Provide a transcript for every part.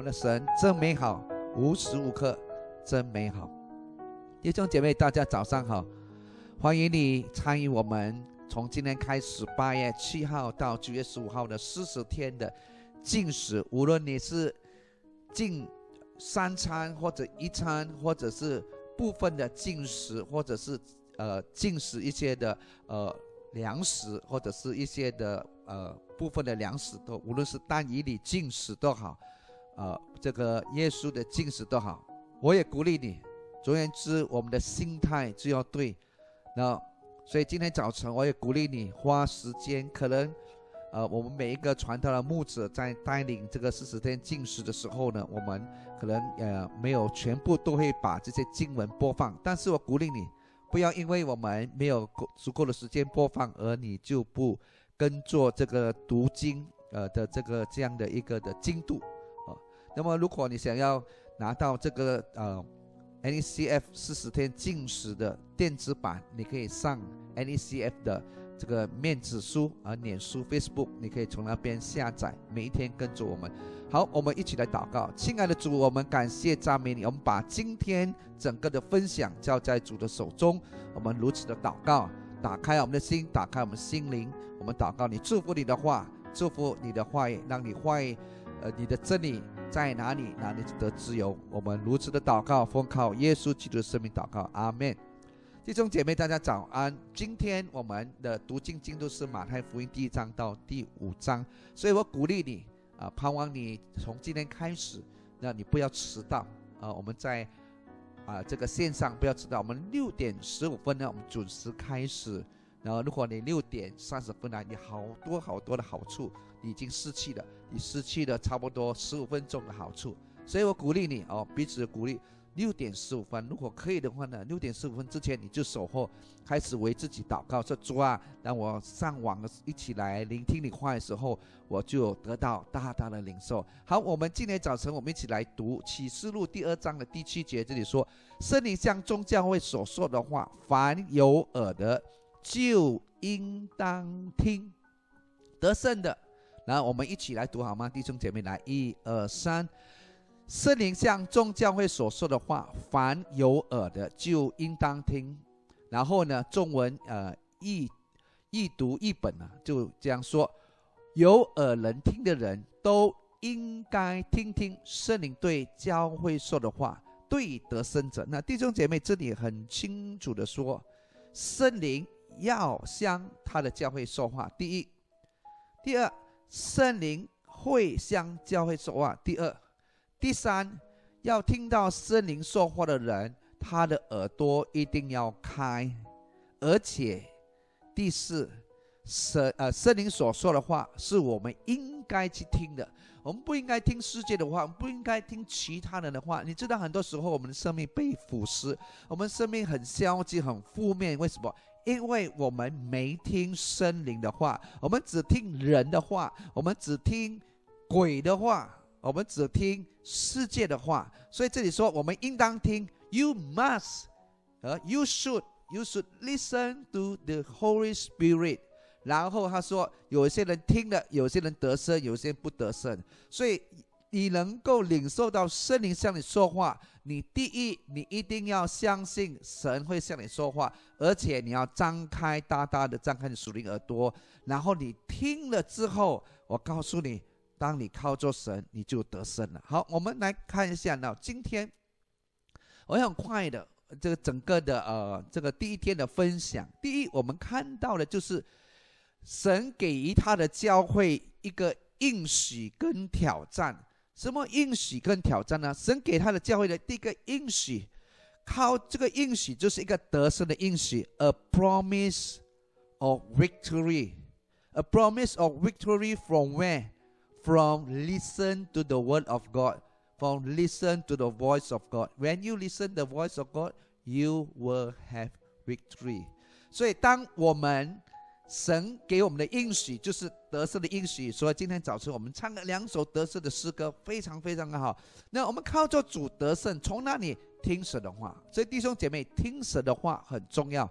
的神真美好，无时无刻真美好。弟兄姐妹，大家早上好，欢迎你参与我们从今天开始8月7号到9月15号的40天的禁食。无论你是禁3餐或者1餐，或者是部分的禁食，或者是禁食一些的粮食，或者是一些的部分的粮食都，无论是但以理禁食都好，这个耶稣的禁食都好，我也鼓励你。总而言之，我们的心态就要对。那所以今天早晨我也鼓励你花时间，可能我们每一个传道的牧者在带领这个40天禁食的时候呢，我们可能没有全部都会把这些经文播放，但是我鼓励你，不要因为我们没有足够的时间播放，而你就不跟做这个读经的这样的一个的进度。那么如果你想要拿到这个NECF 40天禁食的电子版，你可以上 NECF 的这个面子书脸书 Facebook， 你可以从那边下载，每一天跟着我们。好，我们一起来祷告。亲爱的主，我们感谢赞美你，我们把今天整个的分享交在主的手中，我们如此的祷告，打开我们的心，打开我们心灵，我们祷告你，祝福你的话，祝福你的话语，让你话语你的真理在哪里，哪里得自由。我们如此的祷告，奉靠耶稣基督的生命祷告，阿们。弟兄姐妹，大家早安。今天我们的读经进度是马太福音第1章到第5章，所以我鼓励你盼望你从今天开始，那你不要迟到我们在这个线上不要迟到。我们6点15分呢，我们准时开始。然后如果你6点30分来，你好多的好处你已经失去了，你失去了差不多15分钟的好处。所以我鼓励你彼此鼓励。6点15分，如果可以的话呢，6点15分之前你就守候，开始为自己祷告，说主啊，当我上网一起来聆听你话的时候，我就得到大大的领受。好，我们今天早晨我们一起来读启示录第2章的第7节，这里说，圣灵向众教会所说的话，凡有耳的就应当听。得胜的，然后我们一起来读好吗？弟兄姐妹，来1、2、3。圣灵向众教会所说的话，凡有耳的就应当听。然后呢，中文译读译本就这样说，有耳能听的人都应该听听圣灵对教会说的话，对得胜者。那弟兄姐妹，这里很清楚的说，圣灵要向他的教会说话，第一。第二，圣灵会向教会说话，第二。第三，要听到圣灵说话的人，他的耳朵一定要开。而且第四，圣灵所说的话是我们应该去听的，我们不应该听世界的话，我们不应该听其他人的话。你知道很多时候我们的生命被腐蚀，我们生命很消极很负面，为什么？因为我们没听圣灵的话，我们只听人的话，我们只听鬼的话，我们只听世界的话。所以这里说我们应当听 You must you should listen to the Holy Spirit。 然后他说有些人听了，有些人得胜，有些人不得胜。所以你能够领受到圣灵向你说话，你第一，你一定要相信神会向你说话，而且你要大大的张开你属灵耳朵，然后你听了之后，我告诉你，当你靠着神，你就得胜了。好，我们来看一下呢，今天我很快的这个整个的这个第一天的分享。第一，我们看到的就是神给予他的教会一个应许跟挑战。什么应许跟挑战呢？神给他的教会的第一个应许，靠这个应许就是一个得胜的应许 ，a promise of victory。 A promise of victory from where? From listen to the word of God, from listen to the voice of God. When you listen the voice of God, you will have victory. 所以当我们神给我们的应许就是得胜的应许，所以今天早晨我们唱了2首得胜的诗歌，非常非常的好。那我们靠着主得胜，从那里听神的话。所以弟兄姐妹，听神的话很重要，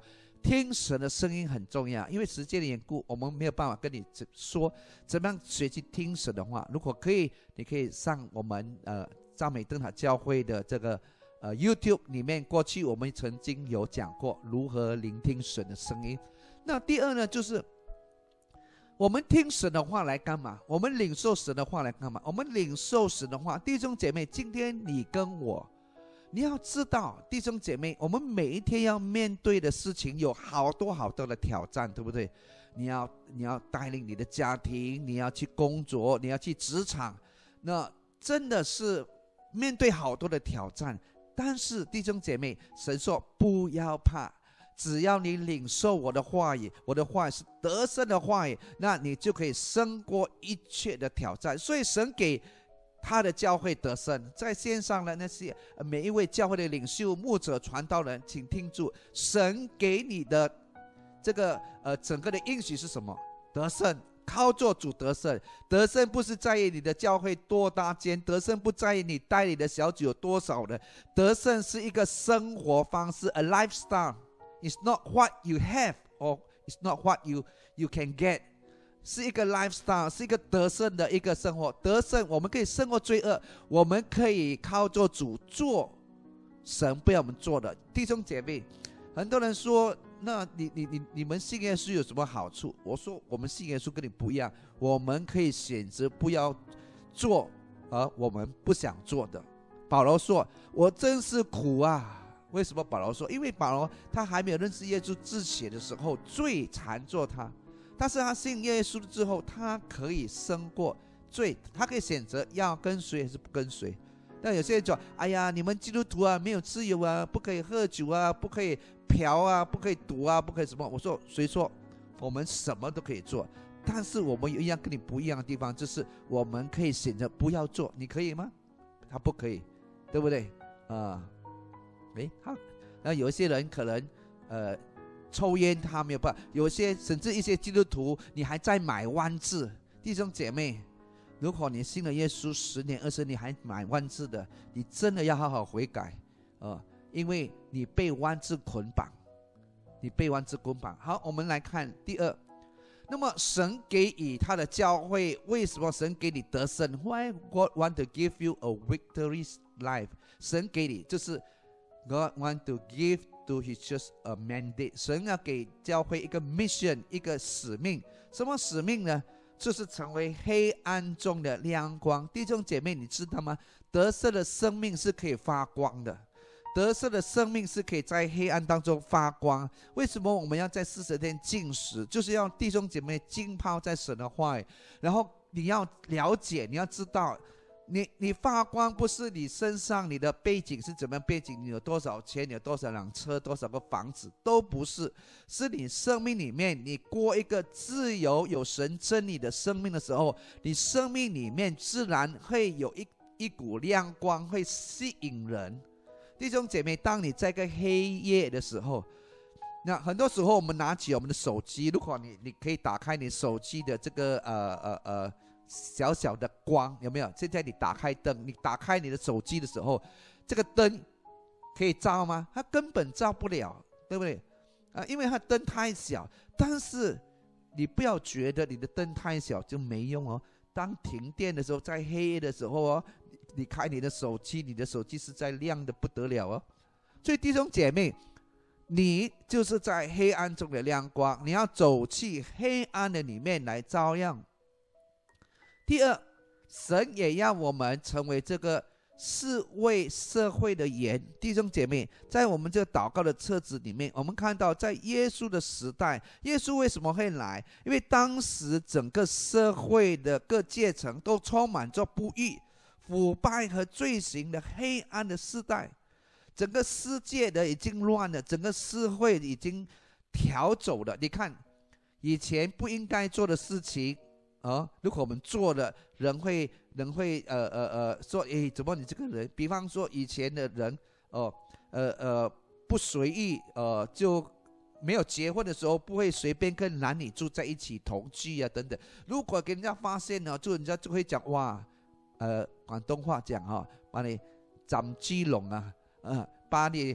听神的声音很重要，因为时间的缘故，我们没有办法跟你说怎么样学习听神的话。如果可以，你可以上我们赞美灯塔教会的这个YouTube 里面，过去我们曾经有讲过如何聆听神的声音。那第二呢，就是我们听神的话来干嘛？我们领受神的话来干嘛？我们领受神的话，弟兄姐妹，今天你跟我，你要知道，弟兄姐妹，我们每一天要面对的事情有好多好多的挑战，对不对？你要带领你的家庭，你要去工作，你要去职场，那真的是面对好多的挑战。但是弟兄姐妹，神说不要怕，只要你领受我的话语，我的话语是得胜的话语，那你就可以胜过一切的挑战。所以神给他的教会得胜。在线上的那些每一位教会的领袖、牧者、传道人，请听住，神给你的这个整个的应许是什么？得胜，靠做主得胜。得胜不是在于你的教会多大间，得胜不在于你带你的小组有多少人，得胜是一个生活方式 ，a lifestyle。It's not what you have, or it's not what you can get.是一个 lifestyle， 是一个得胜的一个生活。得胜，我们可以胜过罪恶，我们可以靠做主做神不要我们做的。弟兄姐妹，很多人说，那你们信耶稣有什么好处？我说，我们信耶稣跟你不一样，我们可以选择不要做我们不想做的。保罗说，我真是苦啊。为什么保罗说？因为保罗他还没有认识耶稣之前的时候，罪缠着他。但是他信耶稣之后，他可以胜过罪，他可以选择要跟随还是不跟随。但有些人说，哎呀，你们基督徒啊，没有自由啊，不可以喝酒啊，不可以嫖啊，不可以赌啊，不可以什么。我说，谁说我们什么都可以做？但是我们有一样跟你不一样的地方，就是我们可以选择不要做。你可以吗？他不可以，对不对好。那有一些人可能抽烟他没有办法，有些甚至一些基督徒，你还在买万字。弟兄姐妹，如果你信了耶稣10年20年还买万字的，你真的要好好悔改因为你被万字捆绑，你被万字捆绑。好，我们来看第二。那么神给予他的教会，为什么神给你得胜？ Why God want to give you a victorious life？ 神给你就是 God want to give to his church a mandate。 神要给教会一个 mission， 一个使命。什么使命呢？就是成为黑暗中的亮光。弟兄姐妹，你知道吗？得胜的生命是可以发光的，得胜的生命是可以在黑暗当中发光。为什么我们要在40天禁食？就是要弟兄姐妹浸泡在神的话语，然后你要了解，你要知道，你发光不是你身上你的背景是怎么样背景，你有多少钱，你有多少辆车，多少个房子，都不是，是你生命里面你过一个自由有神真理的生命的时候，你生命里面自然会有一股亮光会吸引人。弟兄姐妹，当你在一个黑夜的时候，那很多时候我们拿起我们的手机，如果你可以打开你手机的这个小小的光，有没有？现在你打开灯，你打开你的手机的时候，这个灯可以照吗？它根本照不了，对不对因为它灯太小。但是你不要觉得你的灯太小就没用当停电的时候，在黑夜的时候你开你的手机，你的手机是在亮的不得了所以弟兄姐妹，你就是在黑暗中的亮光，你要走去黑暗的里面来照亮。第二，神也要我们成为这个是为社会的盐。弟兄姐妹，在我们这个祷告的册子里面，我们看到在耶稣的时代，耶稣为什么会来？因为当时整个社会的各阶层都充满着不义、腐败和罪行的黑暗的时代，整个世界的已经乱了，整个社会已经调走了。你看，以前不应该做的事情如果我们做了，人会说，怎么你这个人？比方说以前的人不随意就没有结婚的时候不会随便跟男女住在一起同居等等。如果给人家发现就人家就会讲哇，广东话讲把你斩鸡笼把你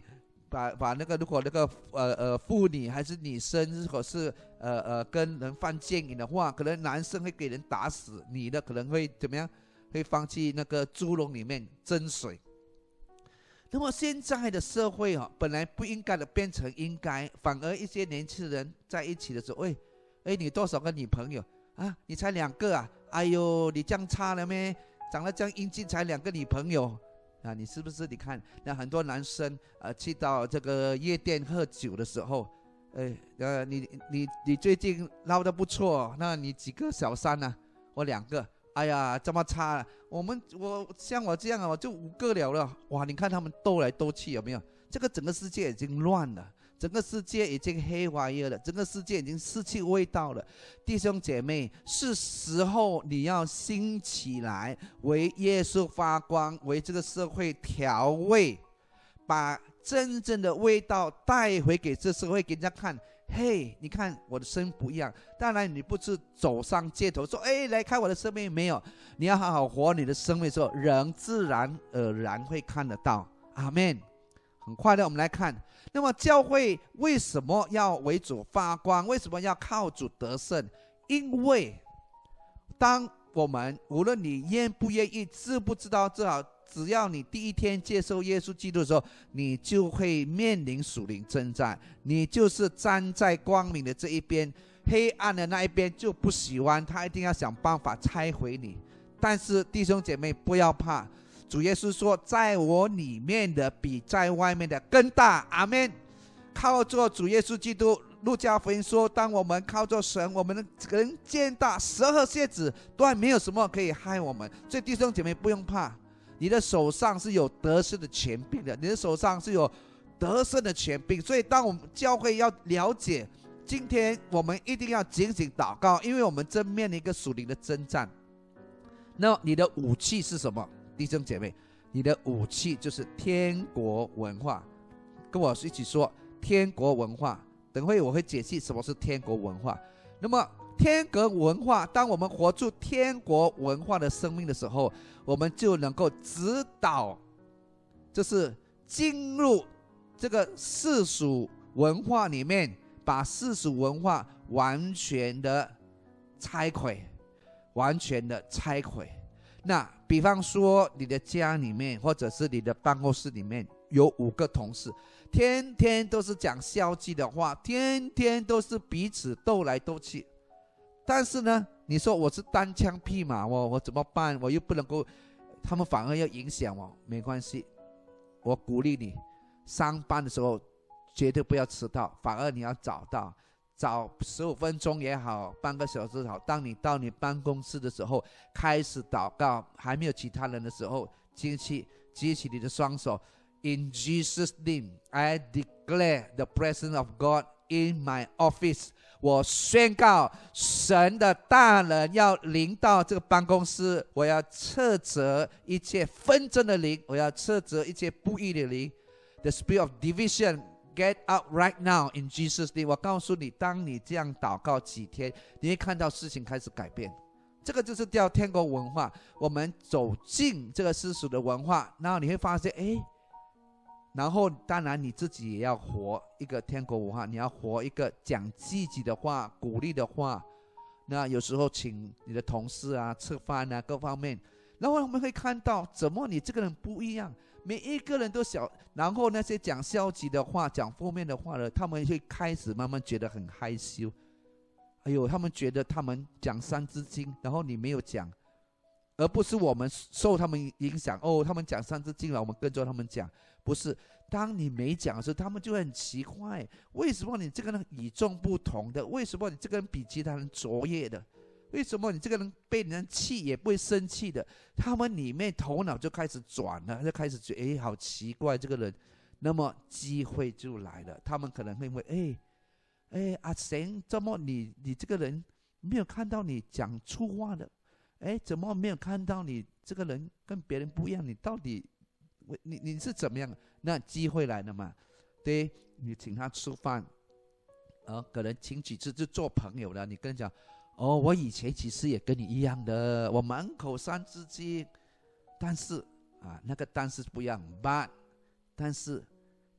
把那个如果那个妇女还是女生，如果是跟人犯奸淫的话，可能男生会给人打死，女的可能会怎么样？会放弃那个猪笼里面蒸水。那么现在的社会本来不应该的变成应该，反而一些年轻人在一起的时候，你多少个女朋友啊？你才2个啊？哎呦，你这样差了咩？长得这样英俊才2个女朋友啊？你是不是？你看那很多男生去到这个夜店喝酒的时候，你最近捞得不错，那你几个小三呢？我2个。哎呀，这么差了！像我这样我就5个了。哇，你看他们斗来斗去，有没有？这个整个世界已经乱了，整个世界已经黑化了，整个世界已经失去味道了。弟兄姐妹，是时候你要兴起来，为耶稣发光，为这个社会调味，把真正的味道带回给这社会，给人家看。嘿，你看我的生命不一样。当然你不是走上街头说来看我的生命，没有，你要好好活你的生命的时候，人自然而然会看得到。阿们。很快的我们来看，那么教会为什么要为主发光？为什么要靠主得胜？因为当我们无论你愿不愿意，知不知道，只要你第一天接受耶稣基督的时候，你就会面临属灵征战，你就是站在光明的这一边，黑暗的那一边就不喜欢，他一定要想办法拆毁你。但是弟兄姐妹不要怕，主耶稣说，在我里面的比在外面的更大。阿们。靠着主耶稣基督，路加福音说，当我们靠着神，我们能见大蛇和蝎子，都没有什么可以害我们。所以弟兄姐妹不用怕，你的手上是有得胜的权柄的，你的手上是有得胜的权柄。所以当我们教会要了解，今天我们一定要警醒祷告，因为我们正面临一个属灵的征战。那你的武器是什么？弟兄姐妹，你的武器就是天国文化。跟我一起说天国文化，等会我会解析什么是天国文化。那么天国文化，当我们活出天国文化的生命的时候，我们就能够指导，就是进入这个世俗文化里面，把世俗文化完全的拆毁，完全的拆毁。那比方说你的家里面，或者是你的办公室里面有5个同事，天天都是讲消极的话，天天都是彼此斗来斗去。但是呢，你说我是单枪匹马，我怎么办？我又不能够，他们反而要影响我。没关系，我鼓励你，上班的时候绝对不要迟到，反而你要早到，早15分钟也好，半个小时也好。当你到你办公室的时候，开始祷告，还没有其他人的时候，举起你的双手。In Jesus' name, I declare the presence of God in my office. 我宣告神的大能要临到这个办公室，我要斥责一切纷争的灵，我要斥责一切不义的灵。The spirit of division, get out right now in Jesus' name. 我告诉你，当你这样祷告几天，你会看到事情开始改变。这个就是叫天国文化。我们走进这个世俗的文化，然后你会发现，然后当然你自己也要活一个天国文化，你要活一个讲积极的话，鼓励的话。那有时候请你的同事吃饭各方面，然后我们会看到怎么你这个人不一样，每一个人都然后那些讲消极的话，讲负面的话的，他们会开始慢慢觉得很害羞。他们觉得他们讲三字经，然后你没有讲，而不是我们受他们影响。他们讲三字经了，我们跟着他们讲。不是，当你没讲的时候，他们就很奇怪，为什么你这个人与众不同的？为什么你这个人比其他人卓越的？为什么你这个人被人气也不会生气的？他们里面头脑就开始转了，就开始觉得好奇怪这个人。那么机会就来了，他们可能会问阿神，怎么你这个人没有看到你讲粗话的？怎么没有看到你这个人跟别人不一样？你到底你是怎么样？那机会来了嘛？对，你请他吃饭，可能请几次就做朋友了。你跟他讲，我以前其实也跟你一样的，我满口三字经，但是那个但是不一样 ，but 但是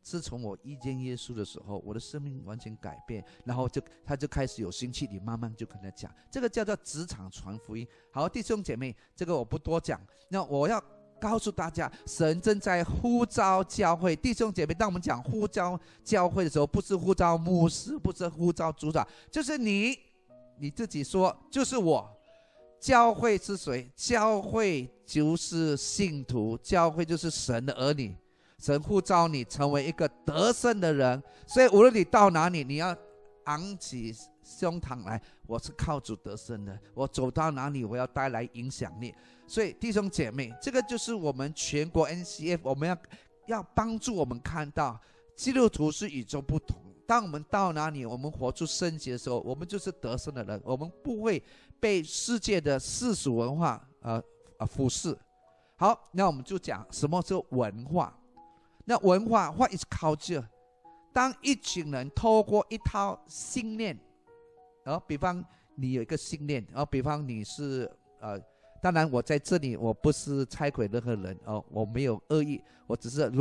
自从我遇见耶稣的时候，我的生命完全改变，然后他就开始有兴趣，你慢慢就跟他讲，这个叫做职场传福音。好，弟兄姐妹，这个我不多讲。那我要告诉大家，神正在呼召教会。弟兄姐妹，当我们讲呼召教会的时候，不是呼召牧师，不是呼召组长，就是你自己说，就是我。教会是谁？教会就是信徒，教会就是神的儿女。神呼召你成为一个得胜的人，所以无论你到哪里，你要昂起胸膛来，我是靠主得胜的，我走到哪里我要带来影响力。所以弟兄姐妹，这个就是我们全国 NCF 我们要帮助我们看到基督徒是与众不同。当我们到哪里，我们活出圣洁的时候，我们就是得胜的人，我们不会被世界的世俗文化俯视。好，那我们就讲什么是文化。那文化 what is culture？ 当一群人透过一套信念，比方你有一个信念，比方你是当然我在这里我不是拆毁任何人，我没有恶意，我只是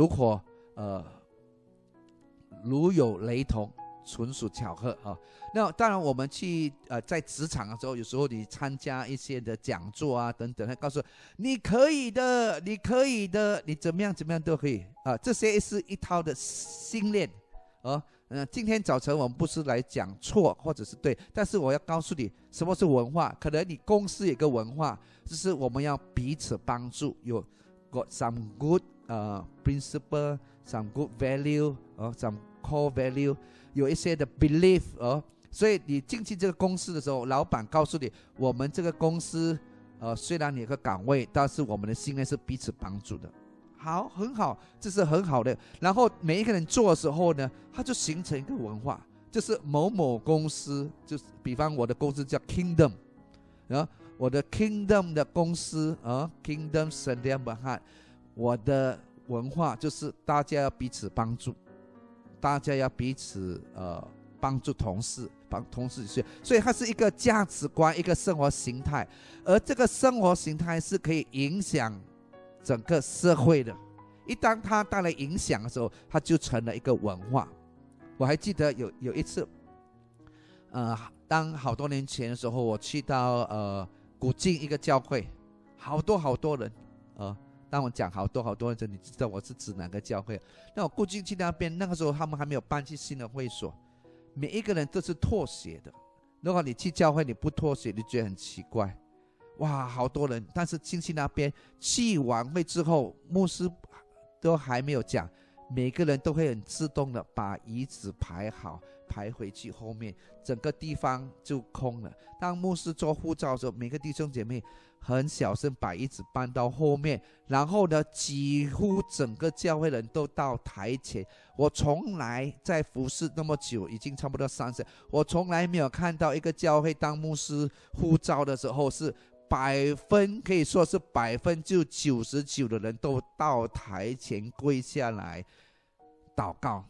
如有雷同，纯属巧合啊。那当然我们去在职场的时候，有时候你参加一些的讲座啊等等，他告诉你可以的，你可以的，你怎么样都可以啊。这些是一套的信念今天早晨我们不是来讲错或者是对，但是我要告诉你什么是文化。可能你公司有一个文化，就是我们要彼此帮助，有 got some good principle, some good value some core value， 有一些的 belief 所以你进去这个公司的时候，老板告诉你，我们这个公司虽然你有个岗位，但是我们的信念是彼此帮助的。好，很好，这是很好的。然后每一个人做的时候呢，他就形成一个文化，就是某某公司，就是比方我的公司叫 Kingdom， 我的 Kingdom 的公司Kingdom Sdn Bhd， 我的文化就是大家要彼此帮助，大家要彼此帮助同事，所以它是一个价值观，一个生活形态，而这个生活形态是可以影响整个社会的。一旦它带来影响的时候，它就成了一个文化。我还记得有一次当好多年前的时候，我去到古晋一个教会，好多人当我讲好多人，你知道我是指哪个教会？那我古晋去那边，那个时候他们还没有搬去新的会所，每一个人都是妥协的。如果你去教会你不妥协，你觉得很奇怪。哇，好多人，但是进去那边去完会之后，牧师都还没有讲，每个人都会很自动的把椅子排好，排回去后面，整个地方就空了。当牧师做呼召的时候，每个弟兄姐妹很小声把椅子搬到后面，然后呢，几乎整个教会人都到台前。我从来在服侍那么久，已经差不多30，我从来没有看到一个教会当牧师呼召的时候是可以说是99%的人都到台前跪下来祷告。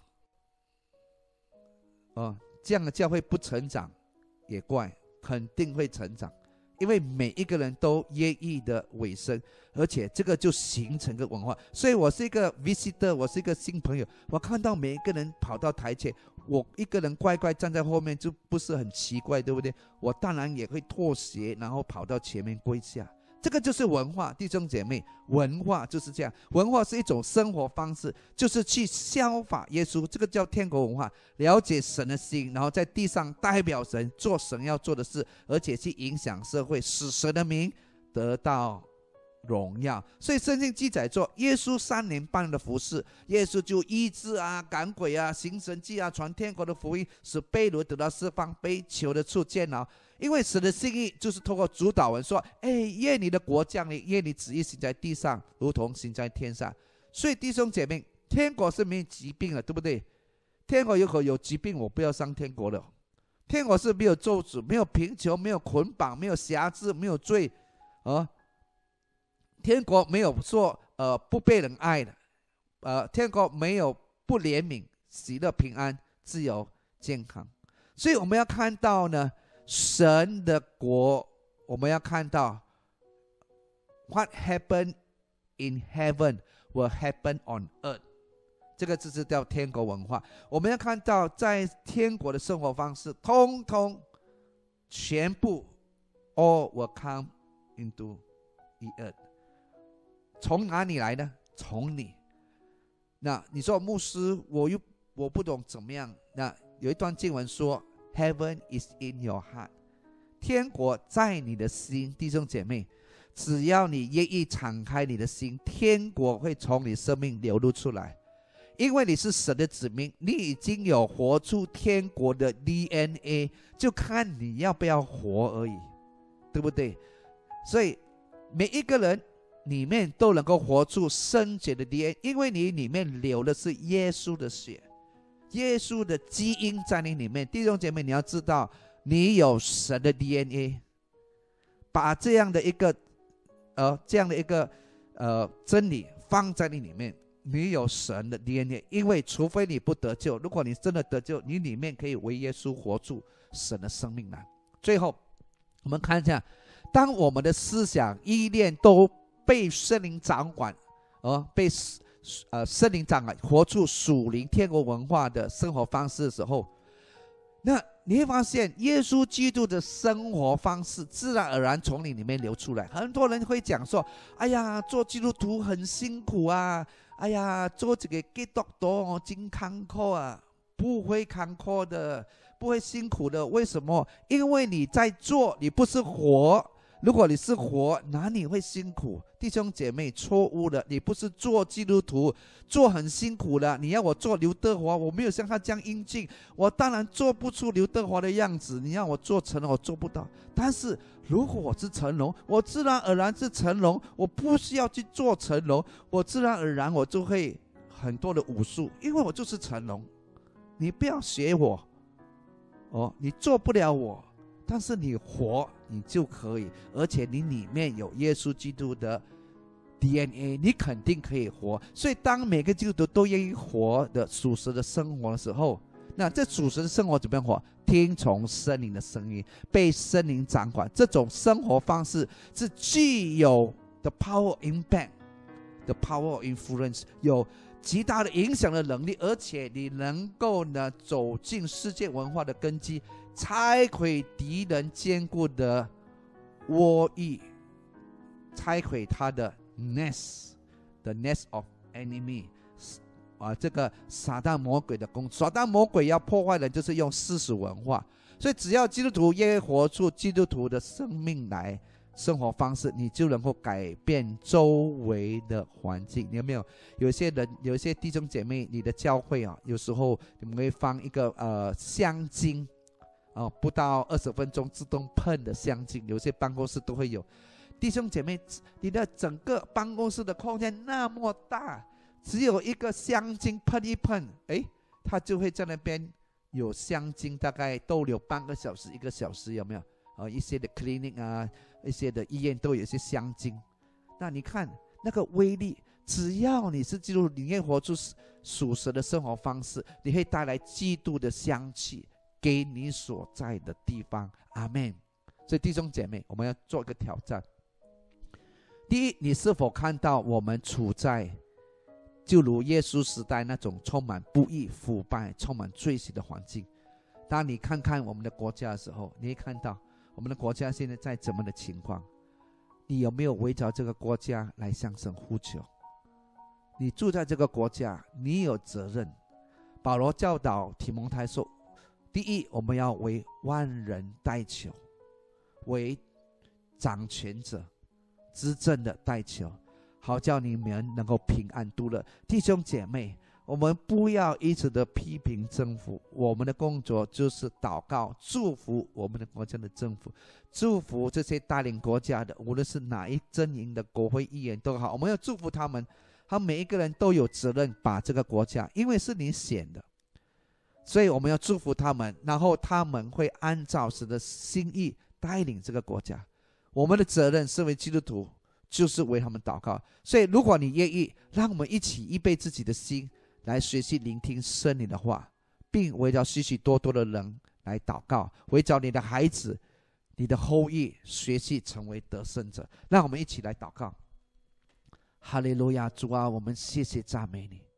这样的教会不成长也怪，肯定会成长，因为每一个人都愿意的委身，而且这个就形成个文化。所以我是一个 visitor， 我是一个新朋友，我看到每一个人跑到台前，我一个人乖乖站在后面就不是很奇怪，对不对？我当然也会妥协，然后跑到前面跪下。这个就是文化，弟兄姐妹，文化就是这样。文化是一种生活方式，就是去效法耶稣，这个叫天国文化。了解神的心，然后在地上代表神，做神要做的事，而且去影响社会，使神的名得到荣耀。所以圣经记载说，耶稣3年半的服事，耶稣就医治赶鬼行神迹传天国的福音，使被掳得到释放，被囚的出监牢。因为神的心意就是透过主导文说，愿你的国降临，愿你旨意行在地上如同行在天上。所以弟兄姐妹，天国是没有疾病的，对不对？天国如果有疾病，我不要上天国了。天国是没有咒诅，没有贫穷，没有捆绑，没有辖制，没有罪天国没有说不被人爱的天国没有不怜悯，喜乐平安自由健康。所以我们要看到呢，神的国，我们要看到 What happened in heaven will happen on earth。 这个就是叫天国文化。我们要看到在天国的生活方式，通通全部 all will come into the earth。 从哪里来呢？从你。那你说牧师，我不懂怎么样。那有一段经文说 Heaven is in your heart， 天国在你的心。弟兄姐妹，只要你愿意敞开你的心，天国会从你生命流露出来。因为你是神的子民，你已经有活出天国的 DNA， 就看你要不要活而已，对不对？所以每一个人里面都能够活出圣洁的 DNA， 因为你里面流的是耶稣的血，耶稣的基因在你里面。弟兄姐妹，你要知道你有神的 DNA， 把这样的一个真理放在你里面，你有神的 DNA。 因为除非你不得救，如果你真的得救，你里面可以为耶稣活出神的生命来。最后我们看一下，当我们的思想意念都被圣灵掌管，被圣灵掌管，活出属灵天国文化的生活方式的时候，那你会发现耶稣基督的生活方式自然而然从你里面流出来。很多人会讲说，哎呀，做基督徒很辛苦啊，哎呀，做这个基督徒真坎坷啊。不会坎坷的，不会辛苦的。为什么？因为你在做，你不是活。如果你是活，哪里会辛苦？弟兄姐妹，错误了。你不是做基督徒，做很辛苦的。你要我做刘德华，我没有像他这样英俊，我当然做不出刘德华的样子。你让我做成龙，我做不到。但是如果我是成龙，我自然而然是成龙，我不需要去做成龙，我自然而然我就会很多的武术，因为我就是成龙。你不要学我，你做不了我，但是你活你就可以，而且你里面有耶稣基督的 DNA， 你肯定可以活。所以当每个基督徒都愿意活的属实的生活的时候，那这属实的生活怎么样活？听从圣灵的声音，被圣灵掌管，这种生活方式是具有 the power of impact， the power of influence， 有极大的影响的能力，而且你能够呢走进世界文化的根基，拆毁敌人坚固的窝翼，拆毁他的 nest，the nest of enemy， 这个撒旦魔鬼的工作。撒旦魔鬼要破坏人，就是用世俗文化。所以只要基督徒愿意活出基督徒的生命来，生活方式，你就能够改变周围的环境。你有没有？有些人，有一些弟兄姐妹，你的教会有时候你们会放一个香精，不到20分钟自动喷的香精，有些办公室都会有。弟兄姐妹，你的整个办公室的空间那么大，只有一个香精喷一喷，它就会在那边有香精，大概逗留半个小时、1个小时，有没有？一些的 clinic 一些的医院都有一些香精。那你看那个威力，只要你是基督徒，你愿意活出属实的生活方式，你会带来基督的香气给你所在的地方。阿们。所以弟兄姐妹，我们要做一个挑战。第一，你是否看到我们处在就如耶稣时代那种充满不义、腐败、充满罪行的环境？当你看看我们的国家的时候，你会看到我们的国家现在在怎么的情况？你有没有围绕这个国家来向神呼求？你住在这个国家，你有责任。保罗教导提摩太说，第一，我们要为万人代求，为掌权者执政的代求，好叫你们能够平安度日。弟兄姐妹，我们不要一直的批评政府，我们的工作就是祷告，祝福我们的国家的政府，祝福这些带领国家的，无论是哪一阵营的国会议员都好，我们要祝福他们。他们每一个人都有责任把这个国家，因为是你选的，所以我们要祝福他们，然后他们会按照神的心意带领这个国家。我们的责任身为基督徒就是为他们祷告。所以如果你愿意，让我们一起预备自己的心来学习聆听圣灵的话，并围绕许许多多的人来祷告，围绕你的孩子、你的后裔学习成为得胜者。让我们一起来祷告。哈利路亚，主啊，我们谢谢赞美你。